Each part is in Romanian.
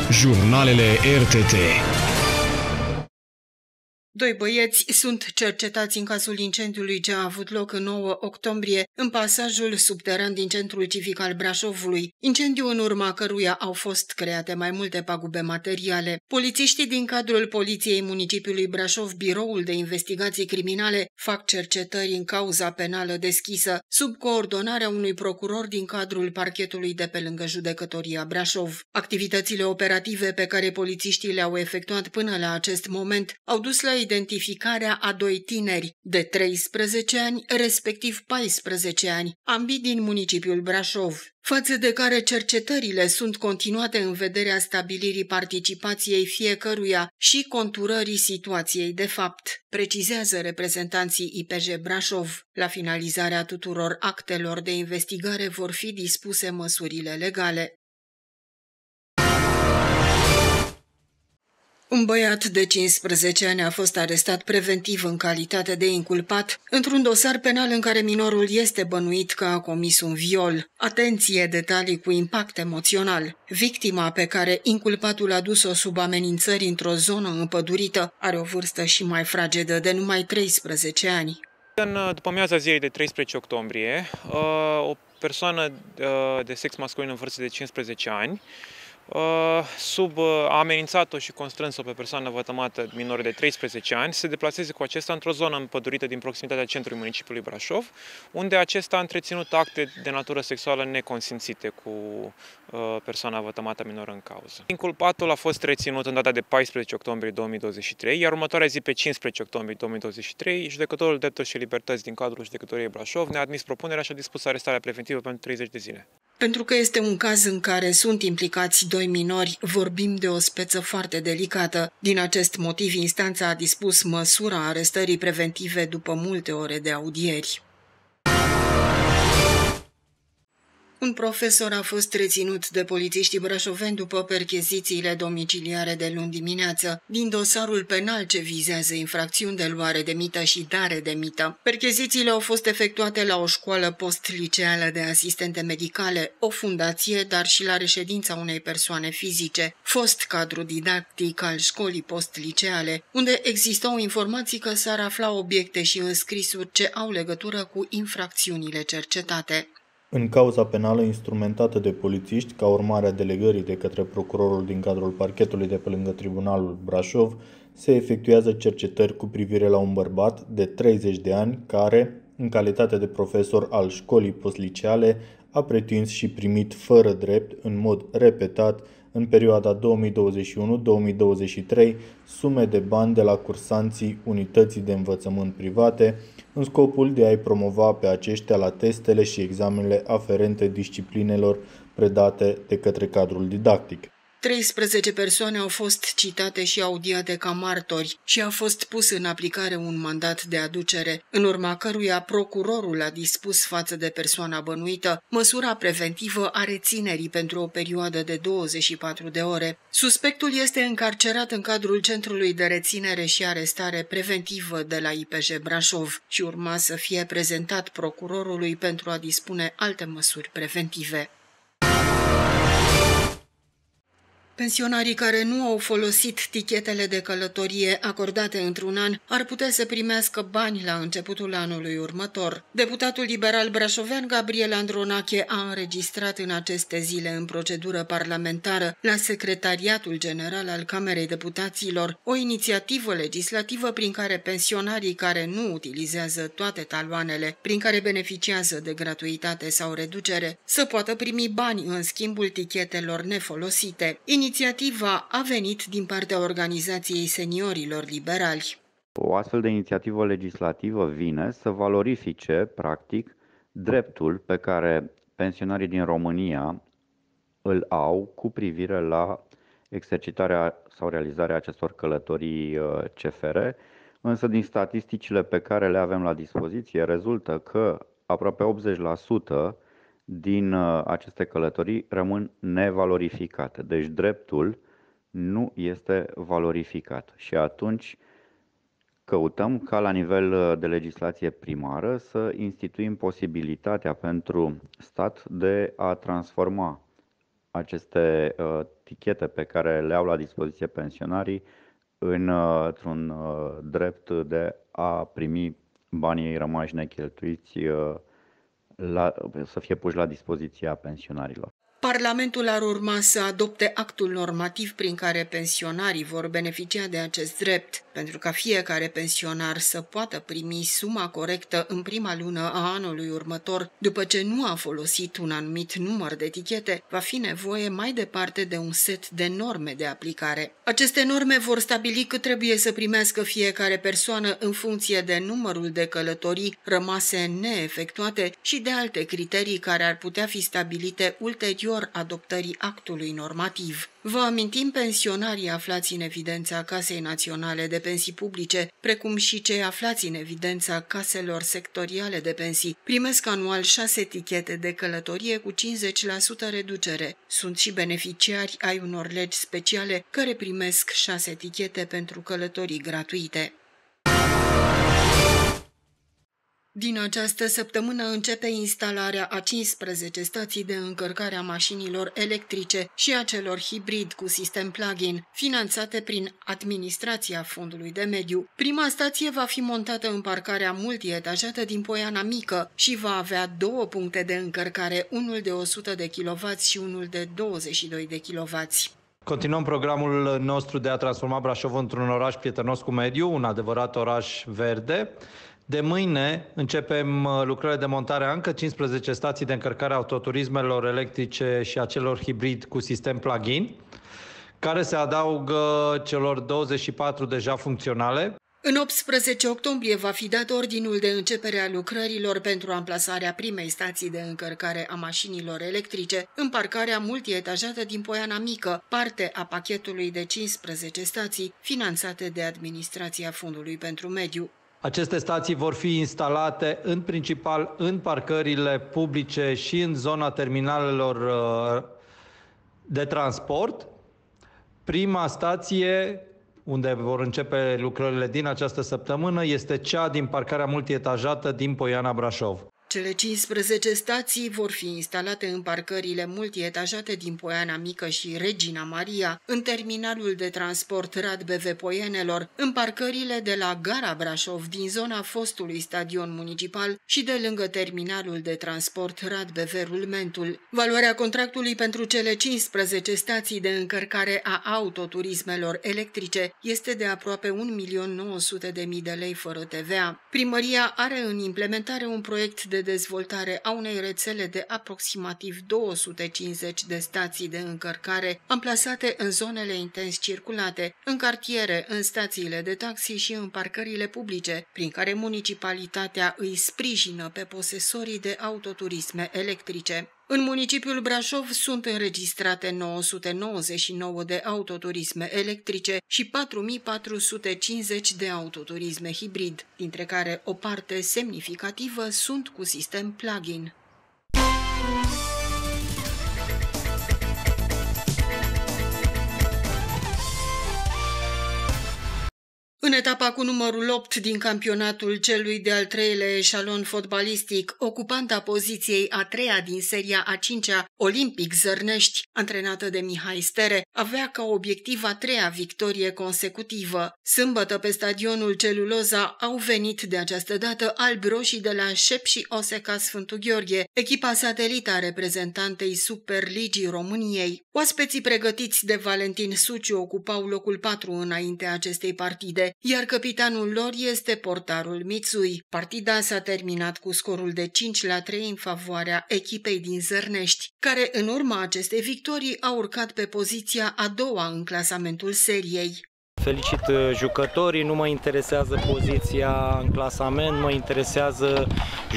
Jurnalele RTT. Doi băieți sunt cercetați în cazul incendiului ce a avut loc în 9 octombrie în pasajul subteran din centrul civic al Brașovului, incendiu în urma căruia au fost create mai multe pagube materiale. Polițiștii din cadrul Poliției Municipiului Brașov, Biroul de Investigații Criminale, fac cercetări în cauza penală deschisă, sub coordonarea unui procuror din cadrul parchetului de pe lângă Judecătoria Brașov. Activitățile operative pe care polițiștii le-au efectuat până la acest moment au dus la identificarea a doi tineri de 13 ani, respectiv 14 ani, ambii din municipiul Brașov, față de care cercetările sunt continuate în vederea stabilirii participației fiecăruia și conturării situației de fapt, precizează reprezentanții IPJ Brașov. La finalizarea tuturor actelor de investigare vor fi dispuse măsurile legale. Un băiat de 15 ani a fost arestat preventiv în calitate de inculpat într-un dosar penal în care minorul este bănuit că a comis un viol. Atenție, detalii cu impact emoțional. Victima pe care inculpatul a dus-o sub amenințări într-o zonă împădurită are o vârstă și mai fragedă de numai 13 ani. După amiaza zilei de 13 octombrie, o persoană de sex masculin în vârstă de 15 ani a amenințat-o și constrâns-o pe persoană vătămată minoră de 13 ani să se deplaseze cu acesta într-o zonă împădurită din proximitatea centrului municipiului Brașov, unde acesta a întreținut acte de natură sexuală neconsimțite cu persoana vătămată minoră în cauză. Inculpatul a fost reținut în data de 14 octombrie 2023, iar următoarea zi, pe 15 octombrie 2023, judecătorul Drepturi și Libertăți din cadrul Judecătoriei Brașov ne-a admis propunerea și a dispus arestarea preventivă pentru 30 de zile. Pentru că este un caz în care sunt implicați doi minori, vorbim de o speță foarte delicată. Din acest motiv, instanța a dispus măsura arestării preventive după multe ore de audieri. Un profesor a fost reținut de polițiștii brașoveni după perchezițiile domiciliare de luni dimineață din dosarul penal ce vizează infracțiuni de luare de mită și dare de mită. Perchezițiile au fost efectuate la o școală post-liceală de asistente medicale, o fundație, dar și la reședința unei persoane fizice, fost cadru didactic al școlii post-liceale, unde existau informații că s-ar afla obiecte și înscrisuri ce au legătură cu infracțiunile cercetate. În cauza penală instrumentată de polițiști, ca urmare a delegării de către procurorul din cadrul parchetului de pe lângă Tribunalul Brașov, se efectuează cercetări cu privire la un bărbat de 30 de ani care, în calitate de profesor al școlii postliceale, a pretins și primit fără drept, în mod repetat, în perioada 2021-2023, sume de bani de la cursanții unității de învățământ private, în scopul de a-i promova pe aceștia la testele și examenele aferente disciplinelor predate de către cadrul didactic. 13 persoane au fost citate și audiate ca martori și a fost pus în aplicare un mandat de aducere, în urma căruia procurorul a dispus față de persoana bănuită măsura preventivă a reținerii pentru o perioadă de 24 de ore. Suspectul este încarcerat în cadrul Centrului de Reținere și Arestare Preventivă de la IPJ Brașov și urma să fie prezentat procurorului pentru a dispune alte măsuri preventive. Pensionarii care nu au folosit tichetele de călătorie acordate într-un an ar putea să primească bani la începutul anului următor. Deputatul liberal brașovean Gabriel Andronache a înregistrat în aceste zile în procedură parlamentară la Secretariatul General al Camerei Deputaților o inițiativă legislativă prin care pensionarii care nu utilizează toate taloanele prin care beneficiază de gratuitate sau reducere să poată primi bani în schimbul tichetelor nefolosite. Inițiativa a venit din partea Organizației Seniorilor Liberali. O astfel de inițiativă legislativă vine să valorifice, practic, dreptul pe care pensionarii din România îl au cu privire la exercitarea sau realizarea acestor călătorii CFR, însă din statisticile pe care le avem la dispoziție rezultă că aproape 80% din aceste călătorii rămân nevalorificate. Deci dreptul nu este valorificat și atunci căutăm ca la nivel de legislație primară să instituim posibilitatea pentru stat de a transforma aceste tichete pe care le au la dispoziție pensionarii într-un drept de a primi banii rămași necheltuiți să fie puși la dispoziția pensionarilor. Parlamentul ar urma să adopte actul normativ prin care pensionarii vor beneficia de acest drept. Pentru ca fiecare pensionar să poată primi suma corectă în prima lună a anului următor, după ce nu a folosit un anumit număr de etichete, va fi nevoie mai departe de un set de norme de aplicare. Aceste norme vor stabili cât trebuie să primească fiecare persoană în funcție de numărul de călătorii rămase neefectuate și de alte criterii care ar putea fi stabilite ulterior adoptării actului normativ. Vă amintim, pensionarii aflați în evidența Casei Naționale de Pensii Publice, precum și cei aflați în evidența caselor sectoriale de pensii, primesc anual 6 etichete de călătorie cu 50% reducere. Sunt și beneficiari ai unor legi speciale care primesc 6 etichete pentru călătorii gratuite. Din această săptămână începe instalarea a 15 stații de încărcare a mașinilor electrice și a celor hibrid cu sistem plug-in, finanțate prin Administrația Fondului de Mediu. Prima stație va fi montată în parcarea multietajată din Poiana Mică și va avea 2 puncte de încărcare, unul de 100 de kW și unul de 22 de kW. Continuăm programul nostru de a transforma Brașov într-un oraș prietenos cu mediul, un adevărat oraș verde. De mâine începem lucrările de montare a încă 15 stații de încărcare a autoturismelor electrice și a celor hibrid cu sistem plug-in, care se adaugă celor 24 deja funcționale. În 18 octombrie va fi dat ordinul de începere a lucrărilor pentru amplasarea primei stații de încărcare a mașinilor electrice în parcarea multietajată din Poiana Mică, parte a pachetului de 15 stații finanțate de Administrația Fondului pentru Mediu. Aceste stații vor fi instalate în principal în parcările publice și în zona terminalelor de transport. Prima stație, unde vor începe lucrările din această săptămână, este cea din parcarea multietajată din Poiana Brașov. Cele 15 stații vor fi instalate în parcările multietajate din Poiana Mică și Regina Maria, în terminalul de transport Rad BV Poienelor, în parcările de la Gara Brașov din zona fostului stadion municipal și de lângă terminalul de transport Rad BV Rulmentul. Valoarea contractului pentru cele 15 stații de încărcare a autoturismelor electrice este de aproape 1.900.000 de lei fără TVA. Primăria are în implementare un proiect de dezvoltare a unei rețele de aproximativ 250 de stații de încărcare amplasate în zonele intens circulate, în cartiere, în stațiile de taxi și în parcările publice, prin care municipalitatea îi sprijină pe posesorii de autoturisme electrice. În municipiul Brașov sunt înregistrate 999 de autoturisme electrice și 4450 de autoturisme hibrid, dintre care o parte semnificativă sunt cu sistem plug-in. În etapa cu numărul 8 din campionatul celui de-al treilea eșalon fotbalistic, ocupanta poziției a treia din seria a cincea, Olympic Zărnești, antrenată de Mihai Stere, avea ca obiectiv a treia victorie consecutivă. Sâmbătă, pe stadionul Celuloza, au venit de această dată albi-roșii de la Șep și Oseca Sfântul Gheorghe, echipa satelită a reprezentantei Superligii României. Oaspeții pregătiți de Valentin Suciu ocupau locul 4 înaintea acestei partide, iar capitanul lor este portarul Mitsui. Partida s-a terminat cu scorul de 5-3 în favoarea echipei din Zărnești, care în urma acestei victorii a urcat pe poziția a doua în clasamentul seriei. Felicit jucătorii, nu mă interesează poziția în clasament, mă interesează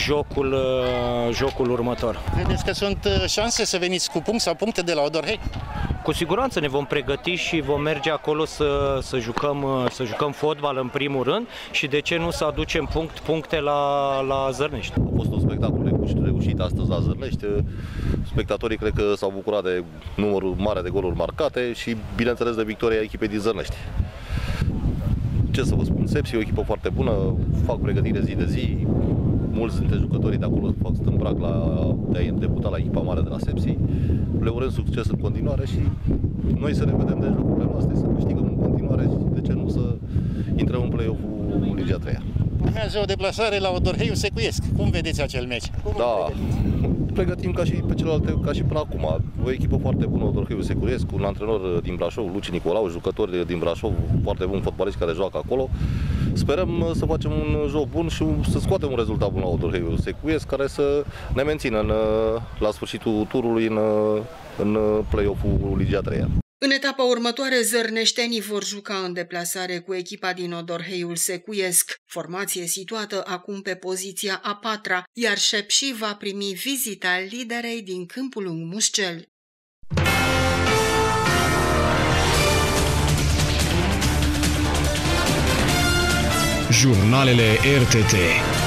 jocul următor. Credeți că sunt șanse să veniți cu punct sau puncte de la Odorhei? Cu siguranță ne vom pregăti și vom merge acolo să jucăm fotbal în primul rând și de ce nu să aducem puncte la Zărnești. A fost un spectacol reușit astăzi la Zărnești. Spectatorii cred că s-au bucurat de numărul mare de goluri marcate și bineînțeles de victoria echipei din Zărnești. Ce să vă spun, Sepsi e o echipă foarte bună, fac pregătire zi de zi, mulți dintre jucătorii de acolo stând în prag de a debuta la echipa mare de la Sepsi. Le urăm succes în continuare și noi să ne vedem de jocurile noastre, să câștigăm în continuare și de ce nu să intrăm în play-off-ul Liga 3. Urmează o deplasare la Odorheiul Secuiesc. Cum vedeți acel meci? Pregătim ca și pe celelalte, ca și până acum. O echipă foarte bună, Odorheiul Secuiesc, un antrenor din Brașov, Luci Nicolau, jucători din Brașov, foarte buni fotbaliști care joacă acolo. Sperăm să facem un joc bun și să scoatem un rezultat bun la Odorheiul Secuiesc, care să ne mențină la sfârșitul turului în play-off-ul Liga 3. În etapa următoare, zărneștenii vor juca în deplasare cu echipa din Odorheiul Secuiesc, formație situată acum pe poziția a 4-a, iar Șepși va primi vizita liderei din Câmpul Lung Mușcel. Jurnalele RTT.